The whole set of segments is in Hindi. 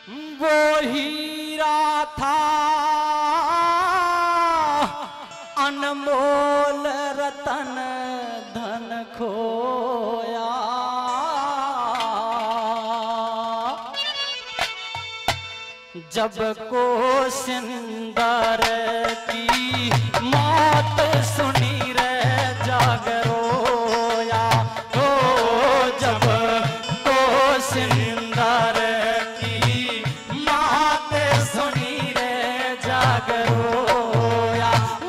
वो हीरा था अनमोल रतन धन खोया, जब को सिंदर की मौत सुनी रे जाग रोया। हो जब को सिंदर की मौत सुनी रे जाग रोया।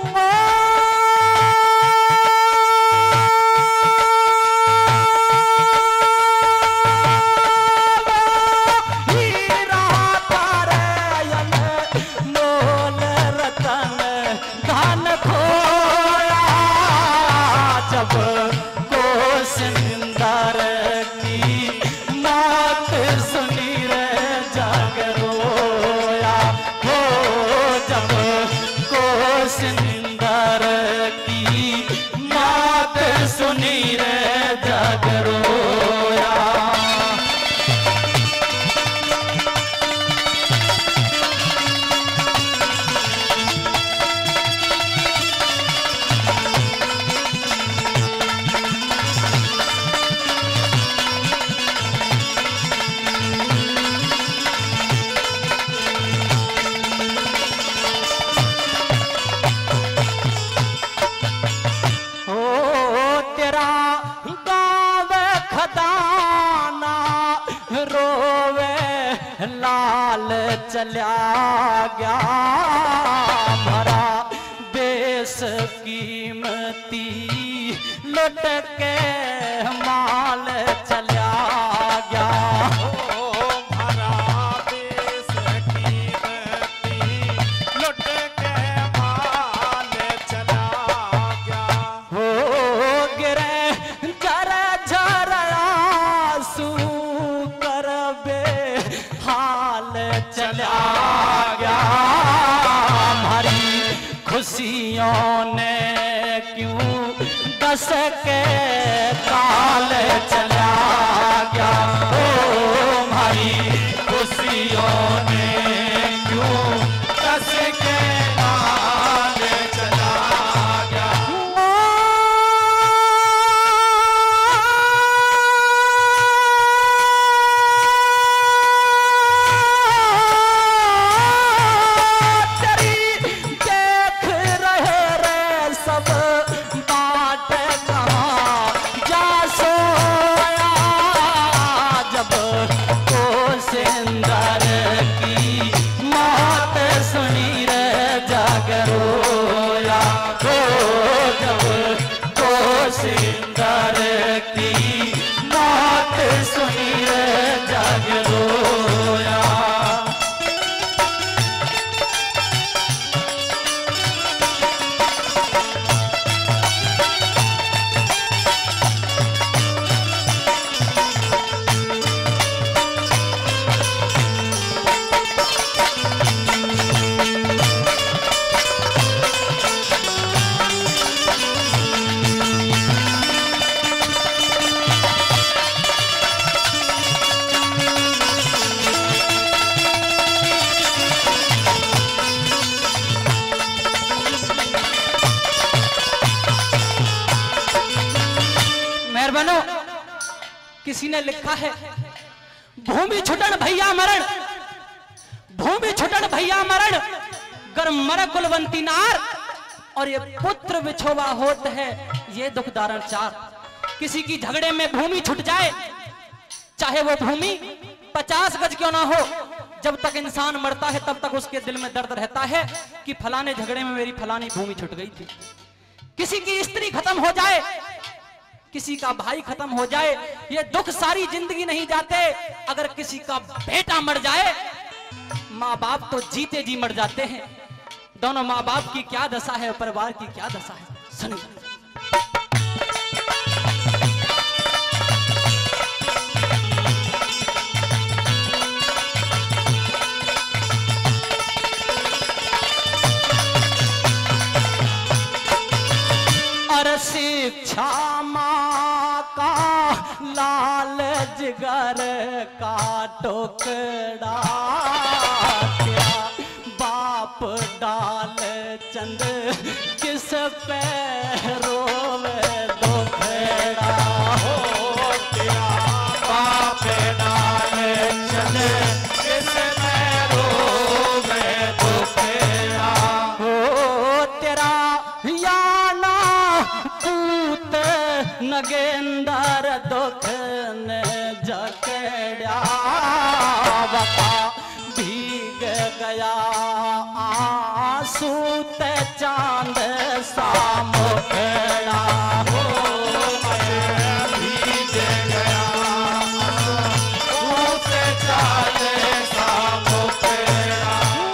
सिंदर की बात सुनी रे जग रोया। लाल चल्या गया भरा बेस कीमती लुट के माल चल्या गया। भरा बेस कीमती लुट के माल चला गया। हो गिरे जर जर आंसू हाल चला गया। हमारी खुशियों ने क्यों दस के काल चला गया। ओ हमारी खुशियों ने क्यों दस के काल चला गया। सिंदर की मौत सुनी रे जाग रोया। हो जब को सिंदर की मौत सुनी रे जाग रोया। मेहरबानो किसी ने लिखा है भूमि छुटन भैया मरण, भूमि छुटन भैया मरण गर मर कुलवंती नार, और ये पुत्र विछोवा होत है ये दुख दारण चार। किसी की झगड़े में भूमि छुट जाए, चाहे वो भूमि 50 गज क्यों ना हो, जब तक इंसान मरता है तब तक उसके दिल में दर्द रहता है कि फलाने झगड़े में मेरी फलानी भूमि छुट गई थी। किसी की स्त्री खत्म हो जाए, किसी का भाई खत्म हो जाए, ये दुख सारी जिंदगी नहीं जाते। अगर किसी का बेटा मर जाए, माँ बाप तो जीते जी मर जाते हैं। दोनों माँ बाप की क्या दशा है, परिवार की क्या दशा है, सुनिए। शिक्षा माँ का लाल जिगर का टुकड़ा, डाल चंद किस पे रोवे दुखड़ा हो तेरा बाप डाल चंद किस पे रोवे दुखड़ा हो तेरा याना पूत नगेंदर दुख ने जकड़ा बता भीग गया आंसू ते चांद सा मुखड़ा हो मैं भीग गया आंसू से चांद सा मुखड़ा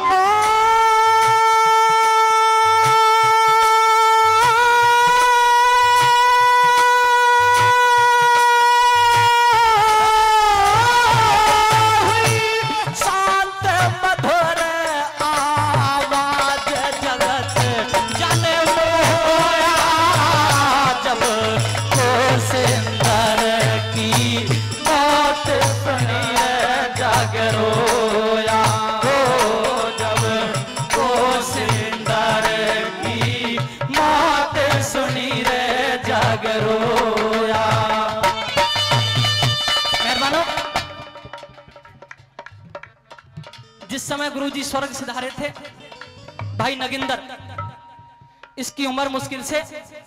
शांत मधुर आवाज जगत जन मोया जब को सिंदर की बात सुनी जग रोया हो जब को सिंदर की बात सुनी रे जग रोया। मेहरबानो, जिस समय गुरुजी स्वर्ग सिधारे थे भाई नगिंदर, इसकी उम्र मुश्किल से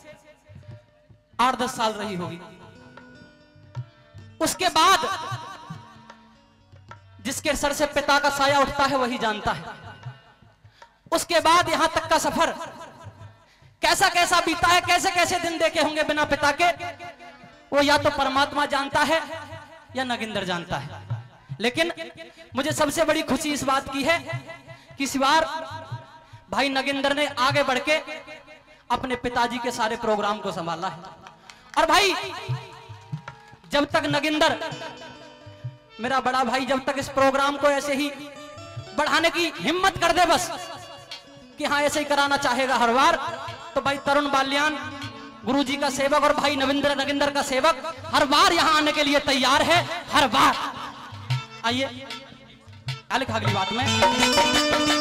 8-10 साल रही होगी। उसके बाद जिसके सर से पिता का साया उठता है वही जानता है। उसके बाद यहां तक का सफर कैसा कैसा बीता है, कैसे कैसे दिन देखे होंगे बिना पिता के, वो या तो परमात्मा जानता है या नगिंदर जानता है। लेकिन मुझे सबसे बड़ी खुशी इस बात की है कि इस बार भाई नगिंदर ने आगे बढ़ के अपने पिताजी के सारे प्रोग्राम को संभाला है। और भाई जब तक नगिंदर मेरा बड़ा भाई जब तक इस प्रोग्राम को ऐसे ही बढ़ाने की हिम्मत कर दे बस कि हाँ ऐसे ही कराना चाहेगा हर बार, तो भाई तरुण बाल्यान गुरुजी का सेवक और भाई नगिंदर का सेवक हर बार यहां आने के लिए तैयार है, हर बार। आइए क्या लिखा अगली बात में।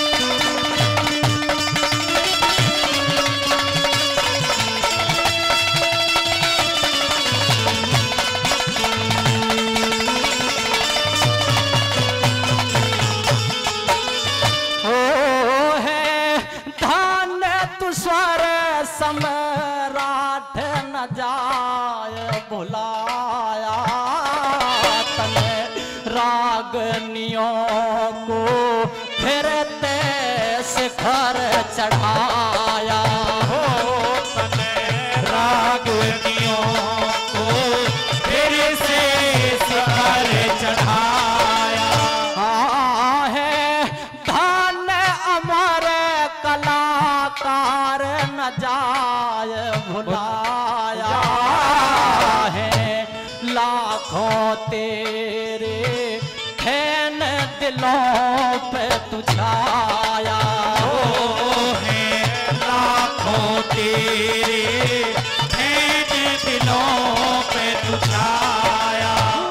सम्राट न जाय भुलाया तने रागनियों को फिरते शिखर चढ़ाया हो तने रागनियों को फिर से शिखर चढ़ाया। हाँ है धन अमर कलाकार न जाय भुलाया है लाखों तेरे खैन दिलों पे तू छाया हो है लाखों तेरे खैन दिलों पे तू छाया।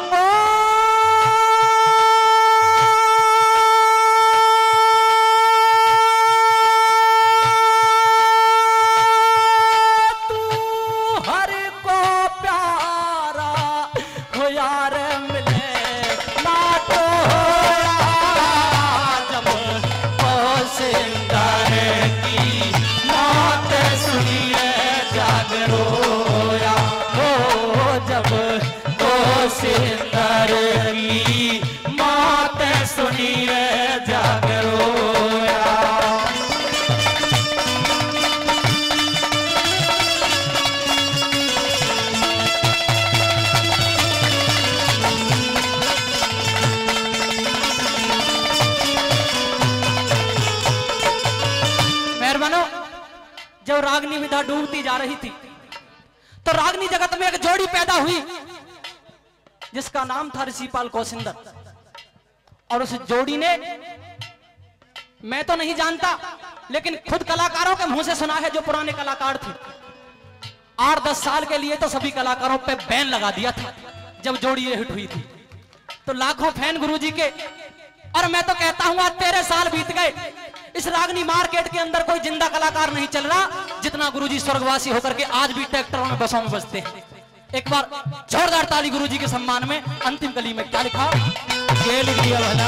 जब रागनी विधा डूबती जा रही थी तो रागनी जगत में एक जोड़ी पैदा हुई जिसका नाम था ऋषिपाल कौशिंदर। और उस जोड़ी ने, मैं तो नहीं जानता लेकिन खुद कलाकारों के मुंह से सुना है जो पुराने कलाकार थे, 8-10 साल के लिए तो सभी कलाकारों पे बैन लगा दिया था जब जोड़ी ये हिट हुई थी। तो लाखों फैन गुरुजी के, और मैं तो कहता हूं आज 13 साल बीत गए, इस रागनी मार्केट के अंदर कोई जिंदा कलाकार नहीं चल रहा जितना गुरुजी स्वर्गवासी होकर के आज भी ट्रैक्टरों में बसों में बजते हैं। एक बार जोरदार ताली गुरुजी के सम्मान में। अंतिम कली में क्या लिखा, ये लिख दिया भला,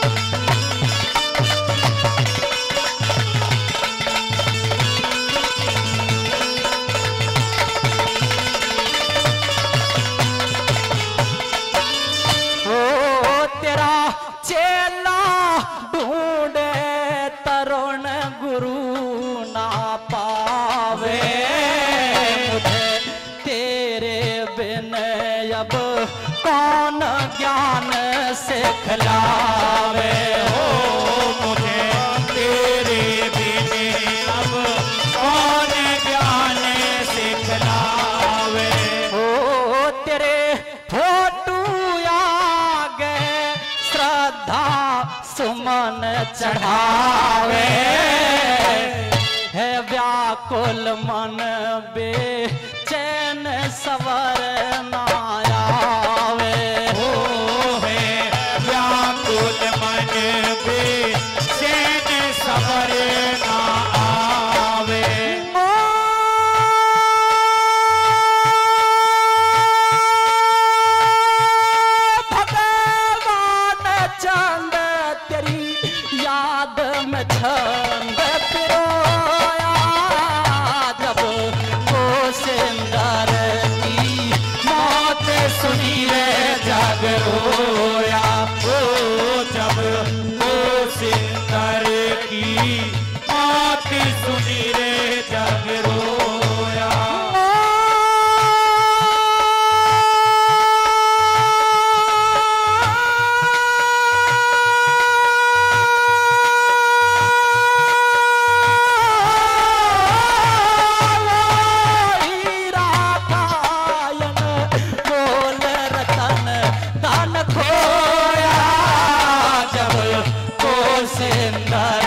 ओ तेरा चेला ढूंढे तरुण गुरु ना पावे, मुझे तेरे बिन अब कौन ज्ञान से खिलावे, हो मुझे तेरे बिन अब कौन ज्ञान सिखलावे। ओ तेरे फोटू आगे श्रद्धा सुमन चढ़ावे, है व्याकुल मन बेचैन सवर नायावे, हो है व्याकुल मन बेचैन सबर ना आवे। भगवान चंद तेरी याद में छंद पिरोया, जब वो सिंदर की मौत सुनी रे जग रोया, ओ जब वो सिंदर की बात सुनी रे जग रोया। हीरा कायन बोल रतन धन खोया, जब वो सिंदर